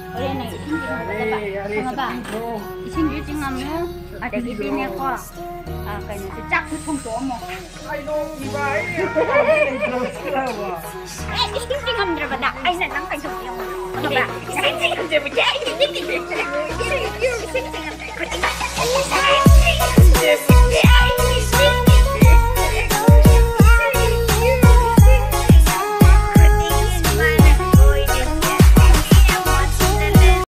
Ayan na, isindi mo ba diba? Mga ba? Isindi tingnan mo. Ada gini ko. Kaya si Jack tutungto mo. Ay, no, iba eh. Isindi tingnan mo ba na? Ay, nanang kayo yung. Ano ba? Isindi tingnan mo. Isindi tingnan mo.